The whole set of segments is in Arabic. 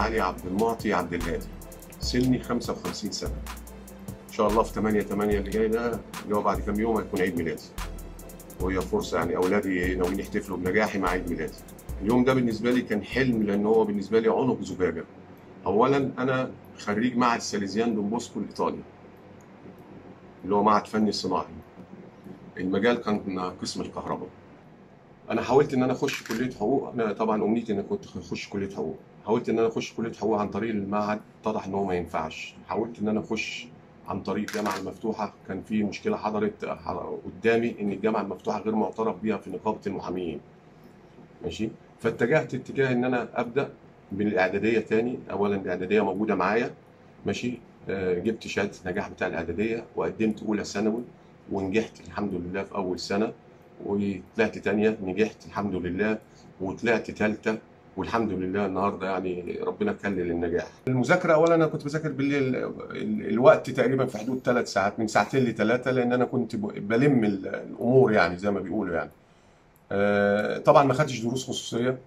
علي عبد المعطي عبد الهادي، سني 55 سنة. إن شاء الله في 8/8 اللي جاي ده، اللي هو بعد كام يوم، هيكون عيد ميلادي، وهي فرصة يعني أولادي ناويين يحتفلوا بنجاحي مع عيد ميلادي. اليوم ده بالنسبة لي كان حلم، لأن هو بالنسبة لي عنق زجاجة. أولا أنا خريج معهد ساليزيان دون بوسكو الإيطالي، اللي هو معهد فني صناعي. المجال كان قسم الكهرباء. انا حاولت ان انا اخش كليه حقوق. انا طبعا امنيتي ان كنت اخش كليه حقوق. حاولت ان انا اخش كليه حقوق عن طريق المعهد، اتضح ان هو ما ينفعش. حاولت ان انا اخش عن طريق الجامعه المفتوحه، كان في مشكله حضرت قدامي ان الجامعه المفتوحه غير معترف بيها في نقابه المحامين. ماشي. فاتجهت اتجاه ان انا ابدا بالاعداديه تاني. اولا الاعداديه موجوده معايا، ماشي. جبت شهاده النجاح بتاع الاعداديه، وقدمت اولى ثانوي ونجحت الحمد لله في اول سنه، وطلعت تانية نجحت الحمد لله، وطلعت تالتة والحمد لله. النهارده يعني ربنا كلل النجاح. المذاكره، اولا انا كنت بذاكر بالليل، الوقت تقريبا في حدود 3 ساعات، من ساعتين ل3، لان انا كنت بلم الامور يعني زي ما بيقولوا يعني. طبعا ما خدتش دروس خصوصيه،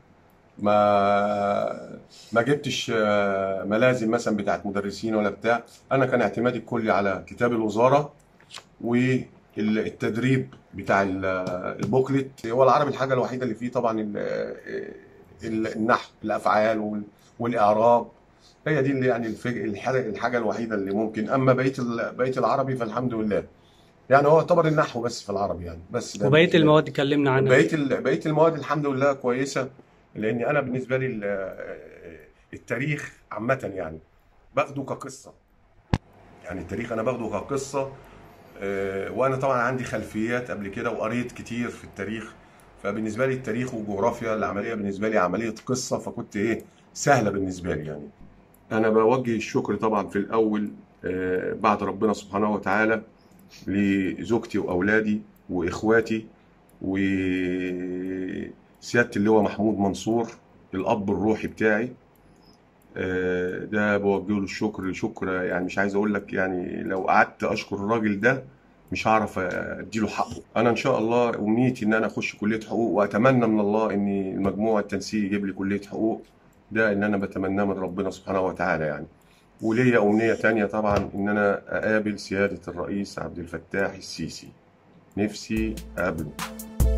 ما جبتش ملازم مثلا بتاعت مدرسين ولا بتاع. انا كان اعتمادي الكلي على كتاب الوزاره والتدريب بتاع البوكلت. هو العربي الحاجه الوحيده اللي فيه طبعا النحو، الافعال والاعراب. هي دي اللي يعني الحاجه الوحيده اللي ممكن. اما بقيه العربي فالحمد لله. يعني هو يعتبر النحو بس في العربي يعني. بس ده وبقية المواد اتكلمنا عنها. بقيه المواد الحمد لله كويسه. لان انا بالنسبه لي التاريخ عامه يعني باخده كقصه. يعني التاريخ انا باخده كقصه. وانا طبعا عندي خلفيات قبل كده وقريت كتير في التاريخ. فبالنسبه لي التاريخ والجغرافيا العمليه بالنسبه لي عمليه قصه، فكنت سهله بالنسبه لي يعني. انا بوجه الشكر طبعا في الاول بعد ربنا سبحانه وتعالى لزوجتي واولادي واخواتي وسياده اللواء محمود منصور، الاب الروحي بتاعي. ده بوجه له الشكر، شكر يعني مش عايز اقول لك. يعني لو قعدت اشكر الراجل ده مش هعرف اديله حقه. انا ان شاء الله امنيتي ان انا اخش كليه حقوق، واتمنى من الله ان المجموع التنسيقي يجيب لي كليه حقوق. ده ان انا بتمناه من ربنا سبحانه وتعالى يعني. وليا امنيه تانية طبعا، ان انا اقابل سياده الرئيس عبد الفتاح السيسي. نفسي اقابله.